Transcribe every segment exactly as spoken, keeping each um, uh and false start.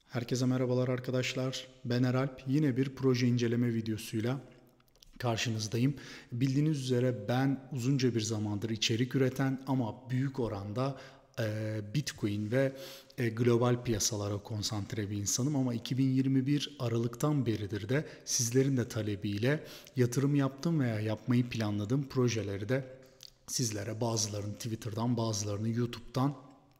Herkese merhabalar arkadaşlar. Ben Eralp. Yine bir proje inceleme videosuyla karşınızdayım. Bildiğiniz üzere ben uzunca bir zamandır içerik üreten ama büyük oranda e, Bitcoin ve e, global piyasalara konsantre bir insanım ama iki bin yirmi bir Aralık'tan beridir de sizlerin de talebiyle yatırım yaptım veya yapmayı planladığım projeleri de sizlere bazılarını Twitter'dan bazılarını YouTube'dan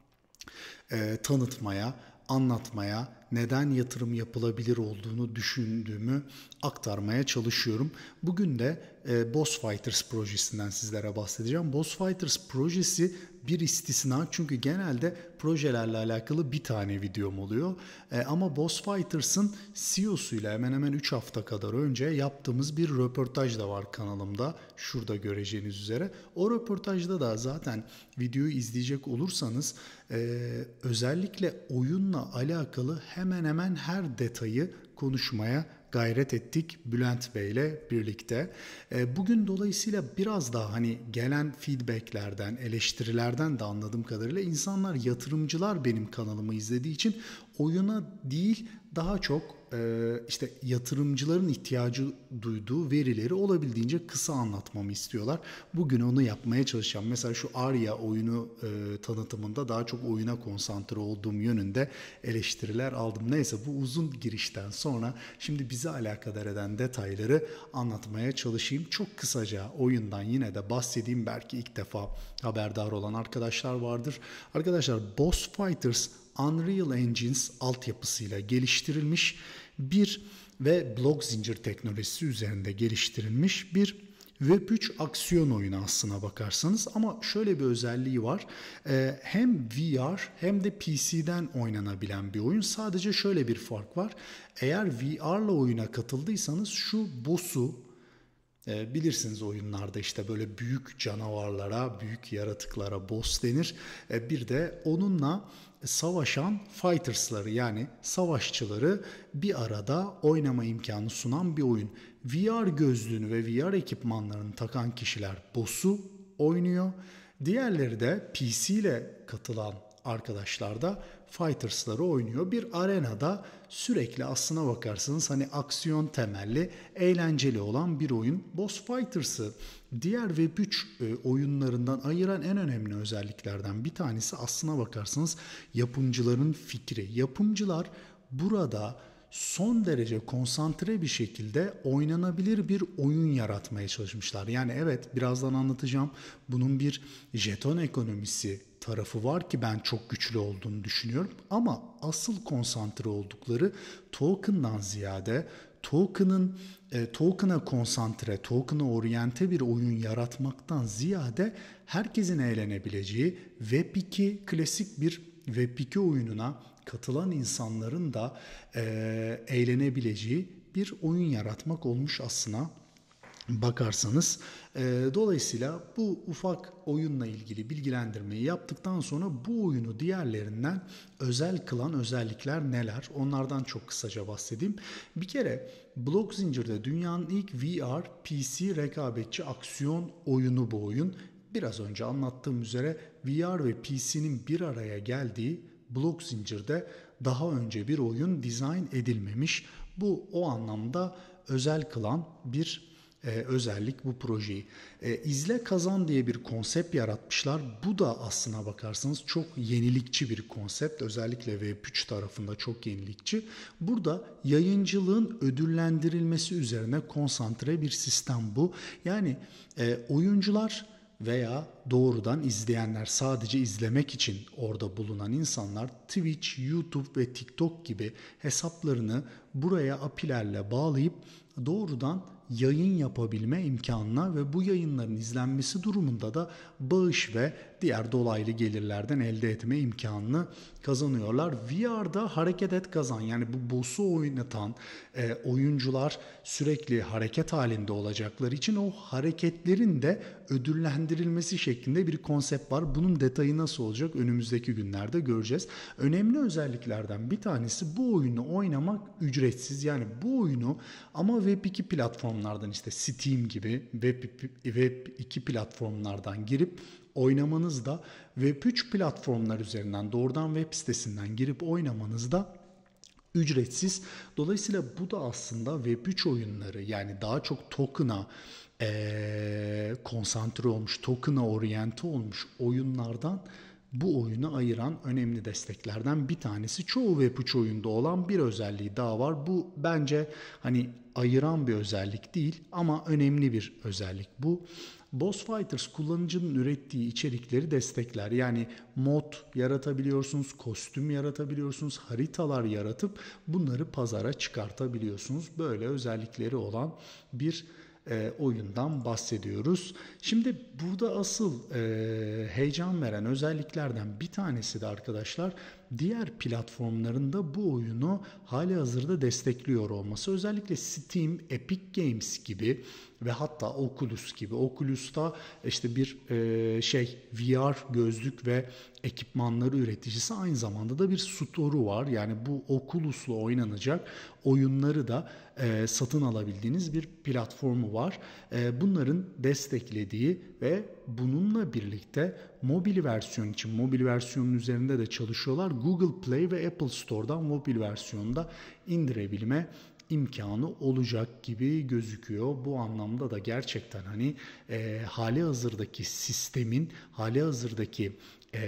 e, tanıtmaya, anlatmaya, neden yatırım yapılabilir olduğunu düşündüğümü aktarmaya çalışıyorum. Bugün de e, Boss Fighters projesinden sizlere bahsedeceğim. Boss Fighters projesi bir istisna çünkü genelde projelerle alakalı bir tane videom oluyor. E, ama Boss Fighters'ın C E O'suyla hemen hemen üç hafta kadar önce yaptığımız bir röportaj da var kanalımda. Şurada göreceğiniz üzere. O röportajda da zaten videoyu izleyecek olursanız e, özellikle oyunla alakalı hemen hemen her detayı konuşmaya gayret ettik Bülent Bey ile birlikte. Bugün dolayısıyla biraz daha hani gelen feedbacklerden, eleştirilerden de anladığım kadarıyla insanlar, yatırımcılar benim kanalımı izlediği için oyuna değil daha çok işte yatırımcıların ihtiyacı duyduğu verileri olabildiğince kısa anlatmamı istiyorlar. Bugün onu yapmaya çalışacağım. Mesela şu Arya oyunu e, tanıtımında daha çok oyuna konsantre olduğum yönünde eleştiriler aldım. Neyse, bu uzun girişten sonra şimdi bizi alakadar eden detayları anlatmaya çalışayım. Çok kısaca oyundan yine de bahsedeyim. Belki ilk defa haberdar olan arkadaşlar vardır. Arkadaşlar, Boss Fighters Unreal Engines altyapısıyla geliştirilmiş bir ve blok zincir teknolojisi üzerinde geliştirilmiş bir Web üç aksiyon oyunu aslına bakarsanız, ama şöyle bir özelliği var. Ee, hem V R hem de P C'den oynanabilen bir oyun. Sadece şöyle bir fark var. Eğer V R'la oyuna katıldıysanız şu boss'u E, bilirsiniz, oyunlarda işte böyle büyük canavarlara, büyük yaratıklara boss denir. E, bir de onunla savaşan fighters'ları, yani savaşçıları bir arada oynama imkanı sunan bir oyun. V R gözlüğünü ve V R ekipmanlarını takan kişiler boss'u oynuyor. Diğerleri de P C ile katılan arkadaşlar da Fighters'ları oynuyor. Bir arenada sürekli aslına bakarsanız hani aksiyon temelli, eğlenceli olan bir oyun. Boss Fighters'ı diğer Web üç e, oyunlarından ayıran en önemli özelliklerden bir tanesi aslına bakarsanız yapımcıların fikri. Yapımcılar burada son derece konsantre bir şekilde oynanabilir bir oyun yaratmaya çalışmışlar. Yani evet, birazdan anlatacağım, bunun bir jeton ekonomisi tarafı var ki ben çok güçlü olduğunu düşünüyorum. Ama asıl konsantre oldukları token'dan ziyade token'ın e, token'a konsantre, token'a oryante bir oyun yaratmaktan ziyade herkesin eğlenebileceği Web iki klasik bir Web iki oyununa katılan insanların da e, eğlenebileceği bir oyun yaratmak olmuş aslına bakarsanız. E, dolayısıyla bu ufak oyunla ilgili bilgilendirmeyi yaptıktan sonra bu oyunu diğerlerinden özel kılan özellikler neler? Onlardan çok kısaca bahsedeyim. Bir kere blok zincirde dünyanın ilk V R P C rekabetçi aksiyon oyunu bu oyun. Biraz önce anlattığım üzere V R ve P C'nin bir araya geldiği blok zincirde daha önce bir oyun dizayn edilmemiş. Bu o anlamda özel kılan bir e, özellik bu projeyi. E, izle kazan diye bir konsept yaratmışlar. Bu da aslına bakarsanız çok yenilikçi bir konsept. Özellikle Web üç tarafında çok yenilikçi. Burada yayıncılığın ödüllendirilmesi üzerine konsantre bir sistem bu. Yani e, oyuncular veya doğrudan izleyenler, sadece izlemek için orada bulunan insanlar Twitch, YouTube ve TikTok gibi hesaplarını buraya A P I'lerle bağlayıp doğrudan yayın yapabilme imkanına ve bu yayınların izlenmesi durumunda da bağış ve diğer dolaylı gelirlerden elde etme imkanını kazanıyorlar. V R'da hareket et kazan, yani bu boss'u oynatan e, oyuncular sürekli hareket halinde olacakları için o hareketlerin de ödüllendirilmesi şeklinde bir konsept var. Bunun detayı nasıl olacak önümüzdeki günlerde göreceğiz. Önemli özelliklerden bir tanesi, bu oyunu oynamak ücretsiz. Yani bu oyunu ama Web iki platformlardan, işte Steam gibi Web, Web iki platformlardan girip oynamanız da, Web üç platformlar üzerinden doğrudan web sitesinden girip oynamanız da ücretsiz. Dolayısıyla bu da aslında Web üç oyunları, yani daha çok token'a eee, konsantre olmuş, token'a oryante olmuş oyunlardan bu oyunu ayıran önemli desteklerden bir tanesi. Çoğu Web üç oyunda olan bir özelliği daha var. Bu bence hani ayıran bir özellik değil ama önemli bir özellik bu. Boss Fighters kullanıcının ürettiği içerikleri destekler. Yani mod yaratabiliyorsunuz, kostüm yaratabiliyorsunuz, haritalar yaratıp bunları pazara çıkartabiliyorsunuz. Böyle özellikleri olan bir e, oyundan bahsediyoruz. Şimdi burada asıl e, heyecan veren özelliklerden bir tanesi de arkadaşlar, diğer platformlarında bu oyunu hali hazırda destekliyor olması. Özellikle Steam, Epic Games gibi ve hatta Oculus gibi. Oculus'ta işte bir e, şey V R gözlük ve ekipmanları üreticisi, aynı zamanda da bir store'u var. Yani bu Oculus'la oynanacak oyunları da e, satın alabildiğiniz bir platformu var. E, bunların desteklediği ve bununla birlikte mobil versiyon için, mobil versiyonun üzerinde de çalışıyorlar. Google Play ve Apple Store'dan mobil versiyonda indirebilme imkanı olacak gibi gözüküyor. Bu anlamda da gerçekten hani e, hali hazırdaki sistemin, hali hazırdaki e,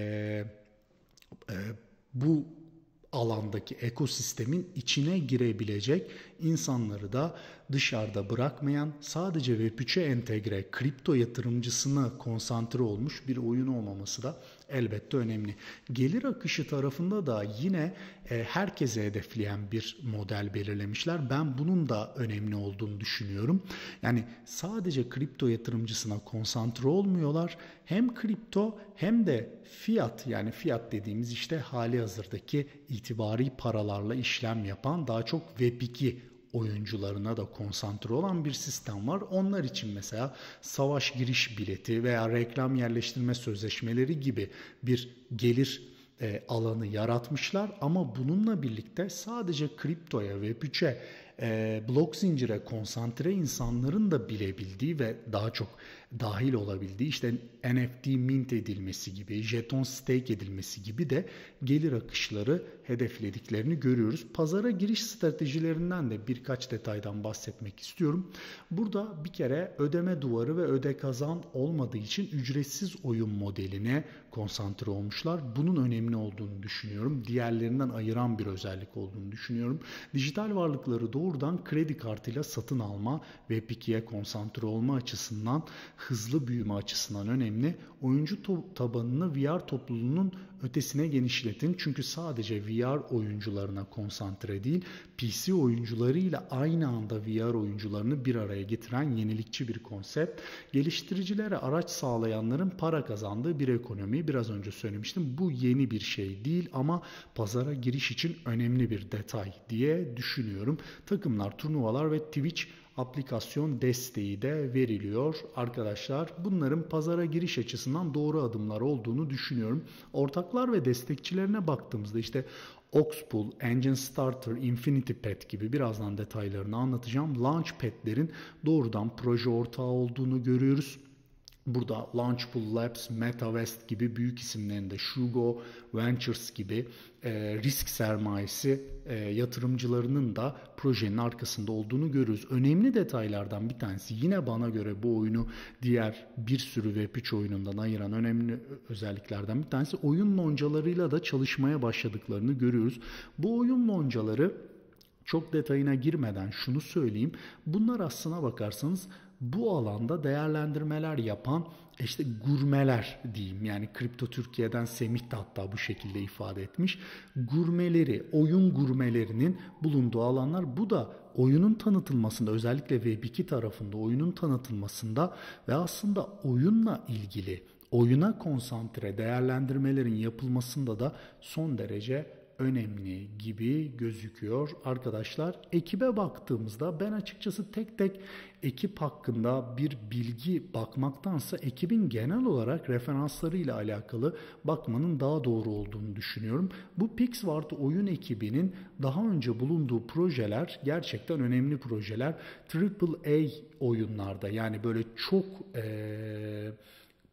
e, bu alandaki ekosistemin içine girebilecek, insanları da dışarıda bırakmayan, sadece Web üçe entegre, kripto yatırımcısına konsantre olmuş bir oyun olmaması da elbette önemli. Gelir akışı tarafında da yine e, herkese hedefleyen bir model belirlemişler. Ben bunun da önemli olduğunu düşünüyorum. Yani sadece kripto yatırımcısına konsantre olmuyorlar. Hem kripto hem de fiyat, yani fiyat dediğimiz işte hali hazırdaki itibari paralarla işlem yapan, daha çok Web iki oyuncularına da konsantre olan bir sistem var. Onlar için mesela savaş giriş bileti veya reklam yerleştirme sözleşmeleri gibi bir gelir e, alanı yaratmışlar. Ama bununla birlikte sadece kriptoya, Web üçe, e, blok zincire konsantre insanların da bilebildiği ve daha çok dahil olabildiği işte N F T mint edilmesi gibi, jeton stake edilmesi gibi de gelir akışları hedeflediklerini görüyoruz. Pazara giriş stratejilerinden de birkaç detaydan bahsetmek istiyorum. Burada bir kere ödeme duvarı ve öde kazan olmadığı için ücretsiz oyun modeline konsantre olmuşlar. Bunun önemli olduğunu düşünüyorum. Diğerlerinden ayıran bir özellik olduğunu düşünüyorum. Dijital varlıkları doğrudan kredi kartıyla satın alma, Web ikiye konsantre olma açısından, hızlı büyüme açısından önemli. Oyuncu tabanını V R topluluğunun ötesine genişletin. Çünkü sadece V R oyuncularına konsantre değil, P C oyuncularıyla aynı anda V R oyuncularını bir araya getiren yenilikçi bir konsept. Geliştiricilere araç sağlayanların para kazandığı bir ekonomi. Biraz önce söylemiştim. Bu yeni bir şey değil ama pazara giriş için önemli bir detay diye düşünüyorum. Takımlar, turnuvalar ve Twitch aplikasyon desteği de veriliyor arkadaşlar. Bunların pazara giriş açısından doğru adımlar olduğunu düşünüyorum. Ortaklar ve destekçilerine baktığımızda işte Oxpool, Engine Starter, Infinity Pad gibi, birazdan detaylarını anlatacağım, Launchpad'lerin doğrudan proje ortağı olduğunu görüyoruz. Burada Launchpool Labs, MetaVest gibi büyük isimlerin de, Shugo Ventures gibi e, risk sermayesi e, yatırımcılarının da projenin arkasında olduğunu görüyoruz. Önemli detaylardan bir tanesi, yine bana göre bu oyunu diğer bir sürü Web üç oyunundan ayıran önemli özelliklerden bir tanesi, oyun loncalarıyla da çalışmaya başladıklarını görüyoruz. Bu oyun loncaları, çok detayına girmeden şunu söyleyeyim, bunlar aslına bakarsanız bu alanda değerlendirmeler yapan işte gurmeler diyeyim. Yani Kripto Türkiye'den Semih de hatta bu şekilde ifade etmiş. Gurmeleri, oyun gurmelerinin bulunduğu alanlar. Bu da oyunun tanıtılmasında, özellikle Web iki tarafında oyunun tanıtılmasında ve aslında oyunla ilgili, oyuna konsantre değerlendirmelerin yapılmasında da son derece önemli gibi gözüküyor arkadaşlar. Ekibe baktığımızda ben açıkçası tek tek ekip hakkında bir bilgi bakmaktansa ekibin genel olarak referanslarıyla alakalı bakmanın daha doğru olduğunu düşünüyorum. Bu Pixwart oyun ekibinin daha önce bulunduğu projeler gerçekten önemli projeler. Triple A oyunlarda, yani böyle çok ee,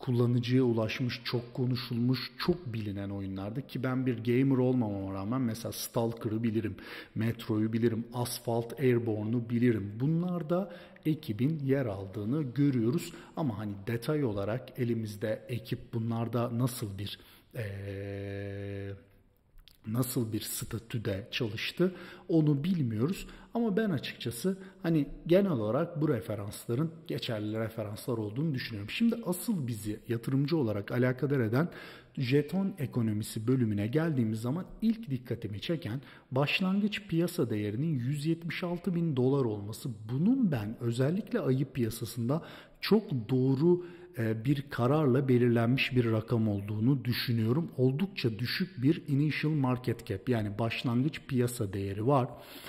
kullanıcıya ulaşmış, çok konuşulmuş, çok bilinen oyunlardı ki ben bir gamer olmamama rağmen mesela Stalker'ı bilirim, Metro'yu bilirim, Asphalt Airborne'u bilirim. Bunlarda ekibin yer aldığını görüyoruz ama hani detay olarak elimizde ekip bunlarda nasıl bir ee, nasıl bir statüde çalıştı onu bilmiyoruz. Ama ben açıkçası hani genel olarak bu referansların geçerli referanslar olduğunu düşünüyorum. Şimdi asıl bizi yatırımcı olarak alakadar eden jeton ekonomisi bölümüne geldiğimiz zaman ilk dikkatimi çeken başlangıç piyasa değerinin yüz yetmiş altı bin dolar olması. Bunun ben özellikle ayı piyasasında çok doğru bir kararla belirlenmiş bir rakam olduğunu düşünüyorum. Oldukça düşük bir initial market cap yani başlangıç piyasa değeri var.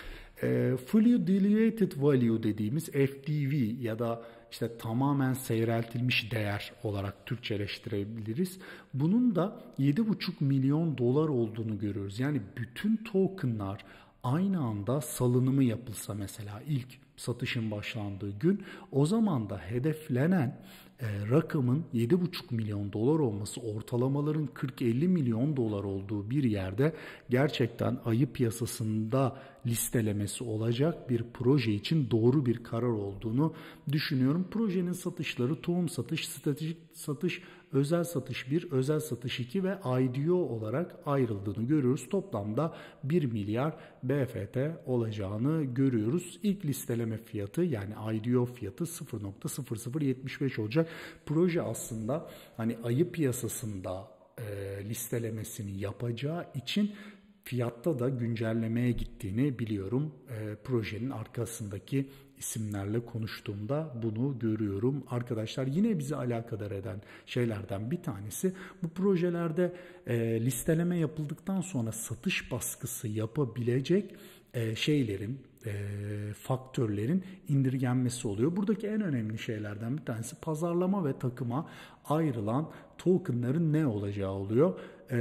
E, Fully Diluted Value dediğimiz F D V ya da işte tamamen seyreltilmiş değer olarak Türkçeleştirebiliriz. Bunun da yedi buçuk milyon dolar olduğunu görüyoruz. Yani bütün tokenlar aynı anda salınımı yapılsa mesela ilk satışın başlandığı gün o zaman da hedeflenen e, rakamın yedi buçuk milyon dolar olması, ortalamaların kırk elli milyon dolar olduğu bir yerde gerçekten ayı piyasasında listelemesi olacak bir proje için doğru bir karar olduğunu düşünüyorum. Projenin satışları tohum satış, stratejik satış, özel satış bir, özel satış iki ve I D O olarak ayrıldığını görüyoruz. Toplamda bir milyar B F T olacağını görüyoruz. İlk listeleme fiyatı yani I D O fiyatı sıfır nokta sıfır sıfır yetmiş beş olacak. Proje aslında hani ayı piyasasında e, listelemesini yapacağı için fiyatta da güncellemeye gittiğini biliyorum. E, projenin arkasındaki isimlerle konuştuğumda bunu görüyorum. Arkadaşlar yine bizi alakadar eden şeylerden bir tanesi bu projelerde e, listeleme yapıldıktan sonra satış baskısı yapabilecek e, şeylerin, e, faktörlerin indirgenmesi oluyor. Buradaki en önemli şeylerden bir tanesi pazarlama ve takıma ayrılan tokenların ne olacağı oluyor.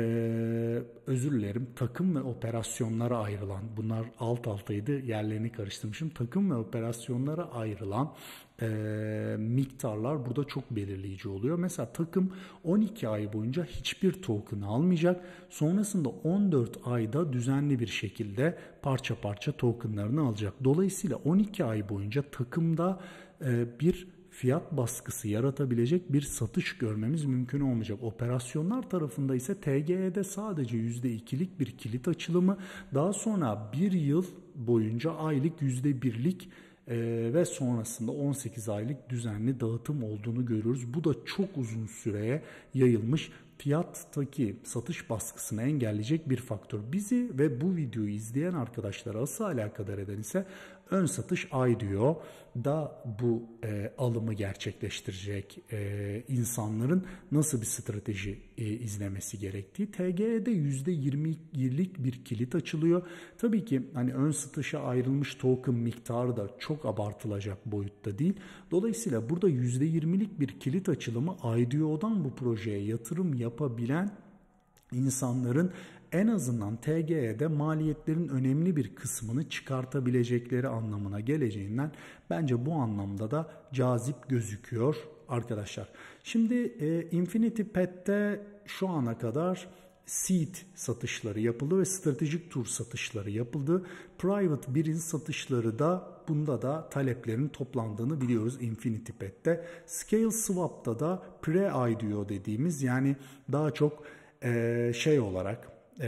Ee, özür dilerim, takım ve operasyonlara ayrılan, bunlar alt altaydı, yerlerini karıştırmışım, takım ve operasyonlara ayrılan e, miktarlar burada çok belirleyici oluyor. Mesela takım on iki ay boyunca hiçbir token almayacak, sonrasında on dört ayda düzenli bir şekilde parça parça tokenlarını alacak. Dolayısıyla on iki ay boyunca takımda e, bir fiyat baskısı yaratabilecek bir satış görmemiz mümkün olmayacak. Operasyonlar tarafında ise T G E'de sadece yüzde ikilik bir kilit açılımı, daha sonra bir yıl boyunca aylık yüzde birlik e, ve sonrasında on sekiz aylık düzenli dağıtım olduğunu görüyoruz. Bu da çok uzun süreye yayılmış fiyattaki satış baskısını engelleyecek bir faktör. Bizi ve bu videoyu izleyen arkadaşlara asıl alakadar eden ise ön satış I D O da bu e, alımı gerçekleştirecek e, insanların nasıl bir strateji e, izlemesi gerektiği. T G E'de yüzde yirmilik bir kilit açılıyor. Tabii ki hani ön satışa ayrılmış token miktarı da çok abartılacak boyutta değil. Dolayısıyla burada yüzde yirmilik bir kilit açılımı I D O'dan bu projeye yatırım yapabilen insanların en azından T G E'de maliyetlerin önemli bir kısmını çıkartabilecekleri anlamına geleceğinden bence bu anlamda da cazip gözüküyor arkadaşlar. Şimdi e, Infinity Pet'te şu ana kadar seed satışları yapıldı ve stratejik tur satışları yapıldı. Private birin satışları da bunda da taleplerin toplandığını biliyoruz Infinity Pet'te. Scale Swap'ta da Pre-I D O dediğimiz yani daha çok e, şey olarak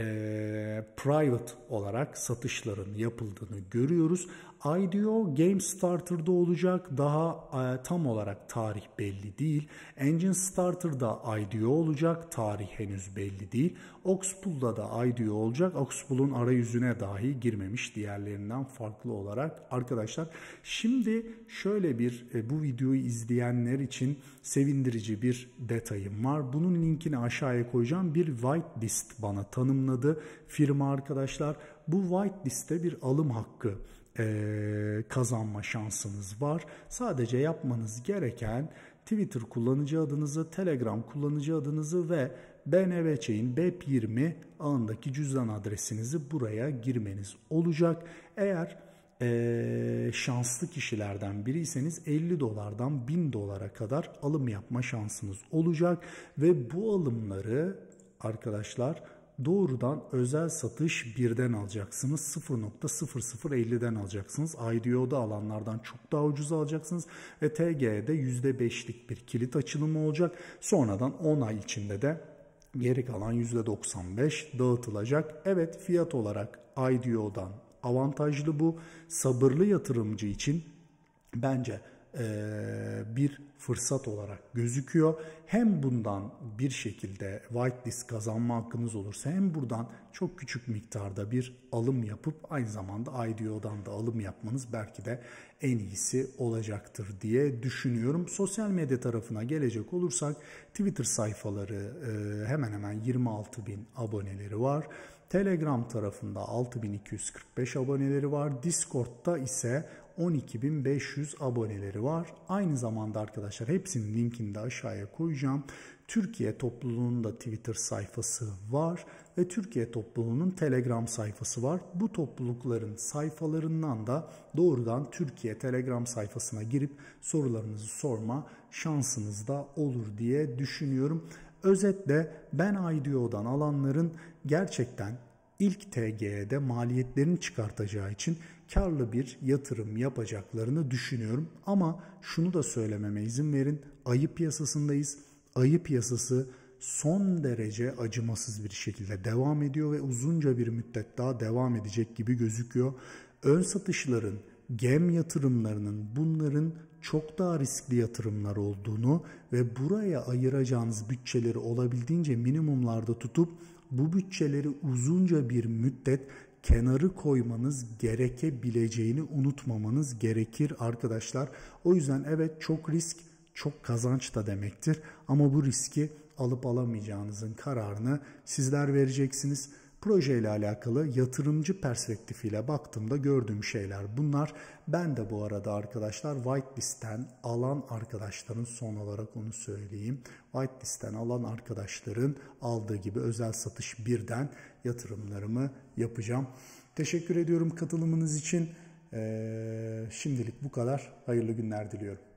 e, private olarak satışların yapıldığını görüyoruz. I D O Game Starter'da olacak. Daha e, tam olarak tarih belli değil. Engine Starter'da I D O olacak. Tarih henüz belli değil. Oxpool'da da I D O olacak. Oxpool'un arayüzüne dahi girmemiş diğerlerinden farklı olarak arkadaşlar. Şimdi şöyle bir e, bu videoyu izleyenler için sevindirici bir detayım var. Bunun linkini aşağıya koyacağım. Bir whitelist bana tanımladı firma arkadaşlar. Bu whitelist'te bir alım hakkı Ee, kazanma şansınız var. Sadece yapmanız gereken Twitter kullanıcı adınızı, Telegram kullanıcı adınızı ve B N V Chain B E P yirmi ağındaki cüzdan adresinizi buraya girmeniz olacak. Eğer e, şanslı kişilerden biriyseniz elli dolardan bin dolara kadar alım yapma şansınız olacak ve bu alımları arkadaşlar doğrudan özel satış birden alacaksınız. sıfır nokta sıfır sıfır elliden alacaksınız. I D O'da alanlardan çok daha ucuz alacaksınız. Ve T G'de yüzde beşlik bir kilit açılımı olacak. Sonradan on ay içinde de geri kalan yüzde doksan beş dağıtılacak. Evet, fiyat olarak I D O'dan avantajlı bu. Sabırlı yatırımcı için bence bir fırsat olarak gözüküyor. Hem bundan bir şekilde whitelist kazanma hakkınız olursa hem buradan çok küçük miktarda bir alım yapıp aynı zamanda I D O'dan da alım yapmanız belki de en iyisi olacaktır diye düşünüyorum. Sosyal medya tarafına gelecek olursak Twitter sayfaları hemen hemen yirmi altı bin aboneleri var. Telegram tarafında altı bin iki yüz kırk beş aboneleri var. Discord'da ise on iki bin beş yüz aboneleri var. Aynı zamanda arkadaşlar hepsinin linkini de aşağıya koyacağım. Türkiye topluluğunun da Twitter sayfası var ve Türkiye topluluğunun Telegram sayfası var. Bu toplulukların sayfalarından da doğrudan Türkiye Telegram sayfasına girip sorularınızı sorma şansınız da olur diye düşünüyorum. Özetle ben I D O'dan alanların gerçekten ilk T G'de maliyetlerini çıkartacağı için karlı bir yatırım yapacaklarını düşünüyorum. Ama şunu da söylememe izin verin. Ayı piyasasındayız. Ayı piyasası son derece acımasız bir şekilde devam ediyor ve uzunca bir müddet daha devam edecek gibi gözüküyor. Ön satışların, gem yatırımlarının bunların çok daha riskli yatırımlar olduğunu ve buraya ayıracağınız bütçeleri olabildiğince minimumlarda tutup bu bütçeleri uzunca bir müddet kenarı koymanız gerekebileceğini unutmamanız gerekir arkadaşlar. O yüzden evet, çok risk çok kazanç da demektir ama bu riski alıp alamayacağınızın kararını sizler vereceksiniz. Projeyle alakalı yatırımcı perspektifiyle baktığımda gördüğüm şeyler bunlar. Ben de bu arada arkadaşlar whitelist'ten alan arkadaşların, son olarak onu söyleyeyim, whitelist'ten alan arkadaşların aldığı gibi özel satış birden yatırımlarımı yapacağım. Teşekkür ediyorum katılımınız için. Ee, şimdilik bu kadar. Hayırlı günler diliyorum.